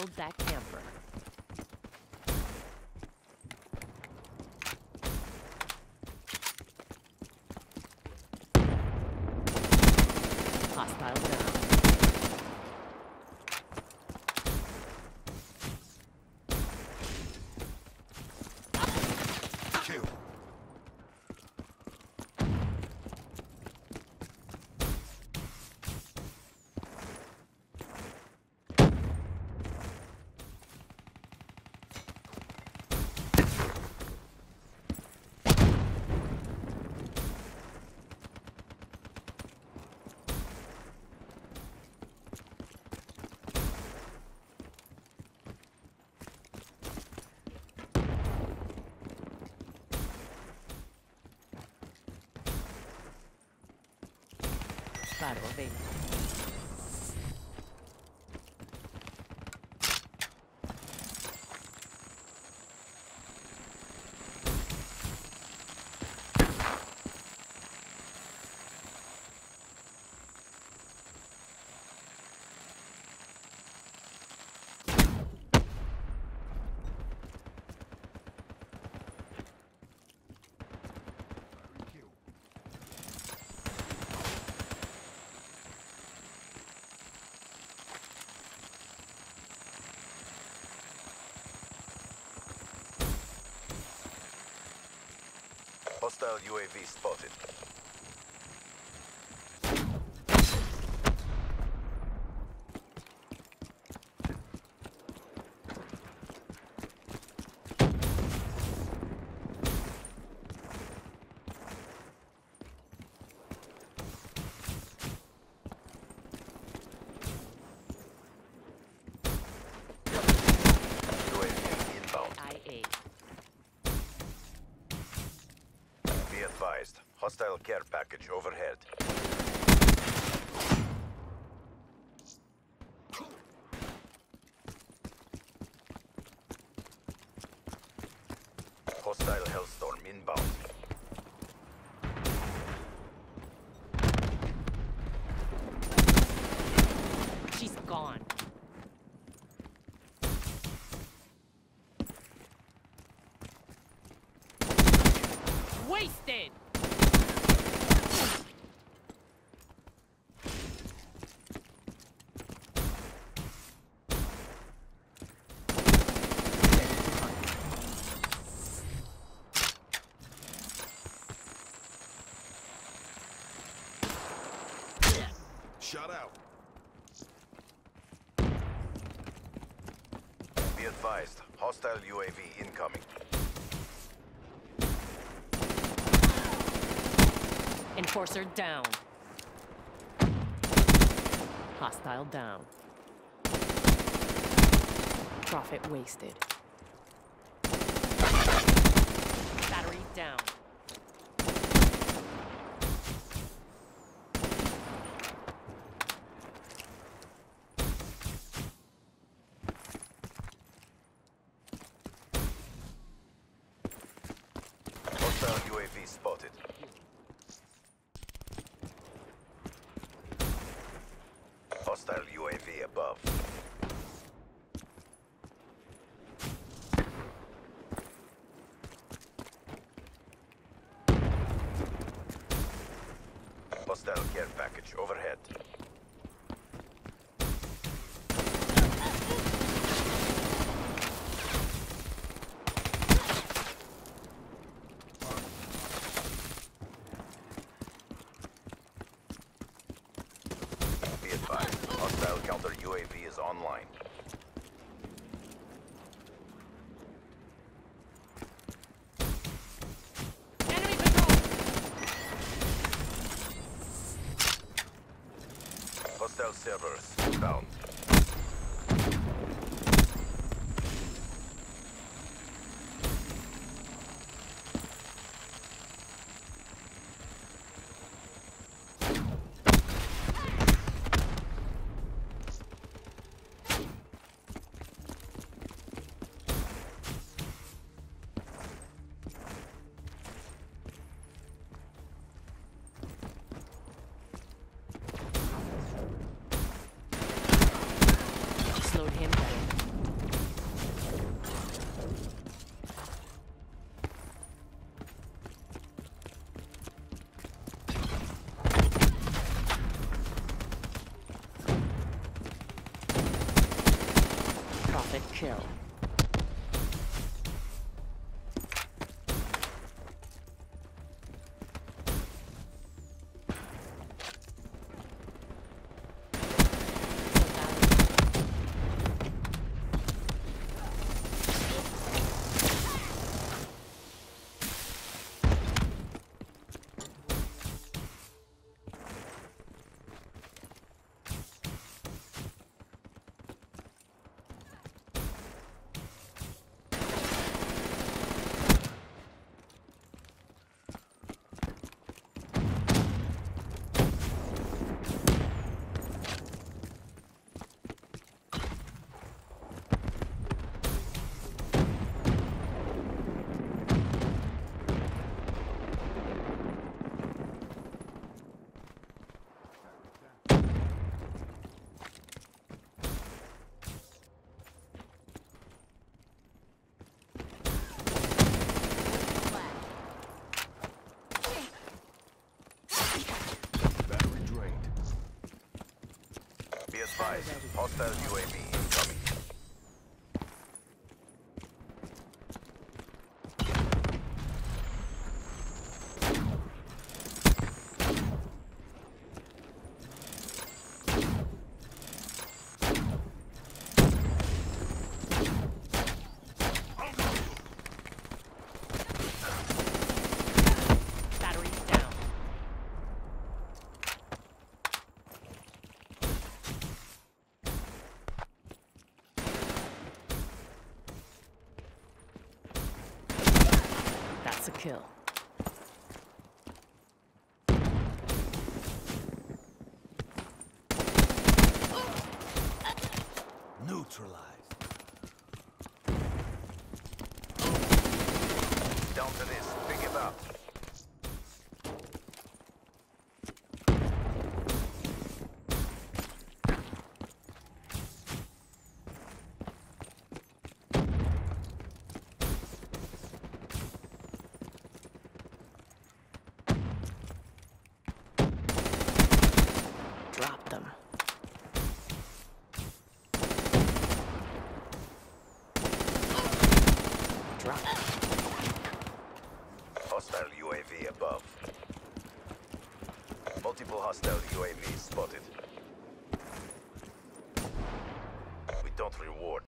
killed that camper. Hostile down. Kill. Claro, ven. Hostile UAV spotted. UAV inbound. IA. Be advised. Hostile care package overhead. Hostile Hellstorm inbound. She's gone. Wasted! Shut out. Be advised. Hostile UAV incoming. Enforcer down. Hostile down. Profit wasted. Battery down. Hostile UAV spotted. Hostile UAV above. Hostile care package overhead. Be advised, hostile counter UAV is online. Enemy patrol! Hostile servers inbound. Profit kill. Battery drained. Be advised, hostile UAV incoming. Battery down. That's a kill. Neutralized. Down to this. Pick it up. Drop them. Drop them. Hostile UAV above. Multiple hostile UAVs spotted. We don't reward